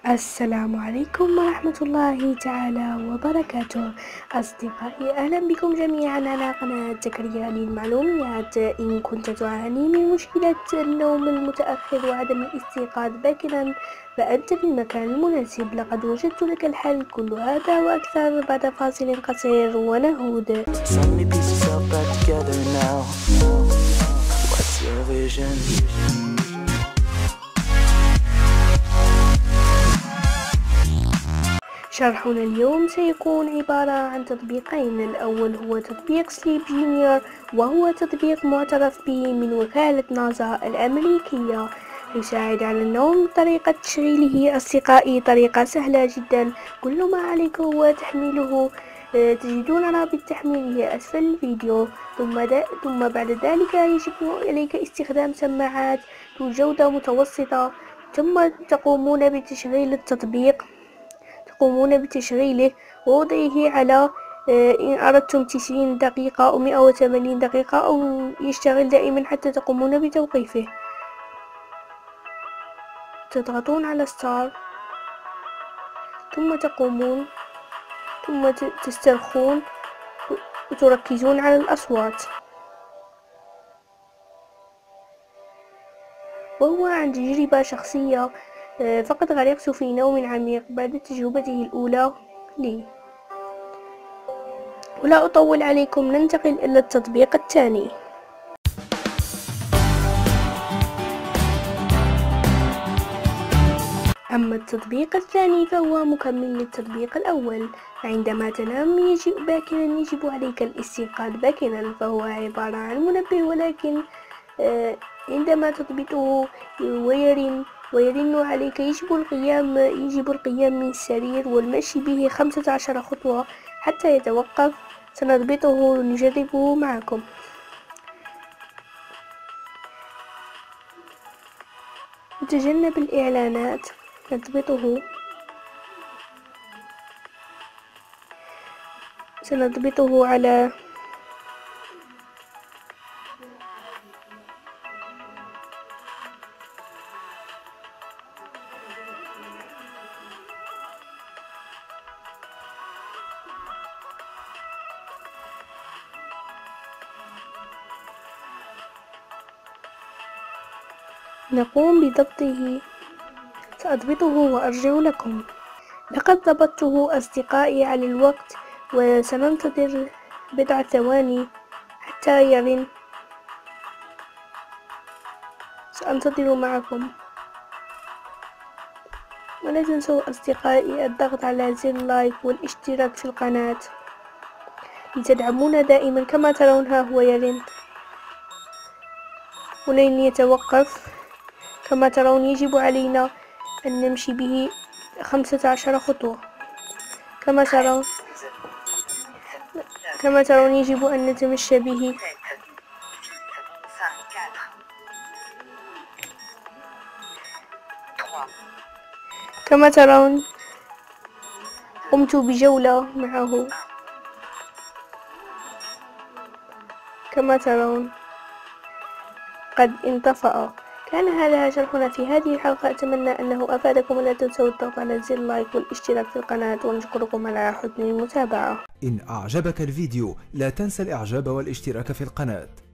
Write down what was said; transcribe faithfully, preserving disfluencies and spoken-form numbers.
السلام عليكم ورحمة الله تعالى وبركاته. أصدقائي، أهلا بكم جميعا على قناة زكريا للمعلومات. إن كنت تعاني من مشكلة النوم المتأخر وعدم الاستيقاظ باكرا فأنت في المكان المناسب. لقد وجدت لك الحل. كل هذا وأكثر بعد فاصل قصير ونعود. شرحنا اليوم سيكون عبارة عن تطبيقين. الأول هو تطبيق سليب جونيور، وهو تطبيق معترف به من وكالة ناسا الأمريكية، يساعد على النوم. طريقة تشغيله أصدقائي طريقة سهلة جدا. كل ما عليك هو تحميله. تجدون رابط تحميله أسفل الفيديو. ثم, ثم بعد ذلك يجب عليك استخدام سماعات ذو جودة متوسطة. ثم تقومون بتشغيل التطبيق تقومون بتشغيله ووضعه على إن أردتم تسعين دقيقة أو مئة وثمانين دقيقة، أو يشتغل دائما حتى تقومون بتوقيفه. تضغطون على ستار، ثم تقومون ثم تسترخون وتركزون على الأصوات. وهو عن تجربة شخصية، فقد غرقت في نوم عميق بعد تجربته الأولى لي. ولا أطول عليكم، ننتقل إلى التطبيق الثاني. أما التطبيق الثاني فهو مكمل للتطبيق الأول. عندما تنام يجب باكرا يجب عليك الاستيقاظ باكرا، فهو عبارة عن منبه، ولكن عندما تضبطه ويرن ويرن عليك يجب القيام يجب القيام من السرير والمشي به خمسة عشر خطوة حتى يتوقف. سنضبطه ونجربه معكم. نتجنب الإعلانات. نضبطه سنضبطه على نقوم بضبطه. سأضبطه وأرجع لكم. لقد ضبطته أصدقائي على الوقت، وسننتظر بضع ثواني حتى يرن. سأنتظر معكم. ولا تنسوا أصدقائي الضغط على زر لايك والاشتراك في القناة لتدعمونا دائما. كما ترون ها هو يرن ولن يتوقف. كما ترون يجب علينا أن نمشي به خمسة عشر خطوة. كما ترون كما ترون يجب أن نتمشى به. كما ترون قمت بجولة معه. كما ترون قد انطفأ. كان هذا شرحنا في هذه الحلقة. أتمنى أنه أفادكم. ولا تنسوا الضغط على زر لايك والاشتراك في القناة، ونشكركم على حسن المتابعة. إن أعجبك الفيديو لا تنسى الإعجاب والاشتراك في القناة.